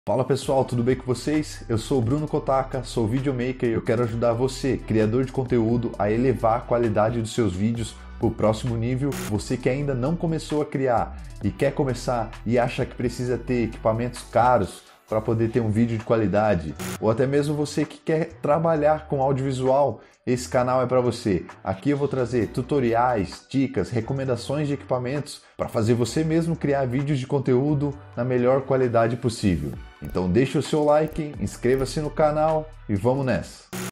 Fala pessoal, tudo bem com vocês? Eu sou o Bruno Kotaka, sou videomaker e eu quero ajudar você, criador de conteúdo, a elevar a qualidade dos seus vídeos para o próximo nível. Você que ainda não começou a criar e quer começar e acha que precisa ter equipamentos caros para poder ter um vídeo de qualidade, ou até mesmo você que quer trabalhar com audiovisual, esse canal é para você. Aqui eu vou trazer tutoriais, dicas, recomendações de equipamentos para fazer você mesmo criar vídeos de conteúdo na melhor qualidade possível. Então deixe o seu like, inscreva-se no canal e vamos nessa!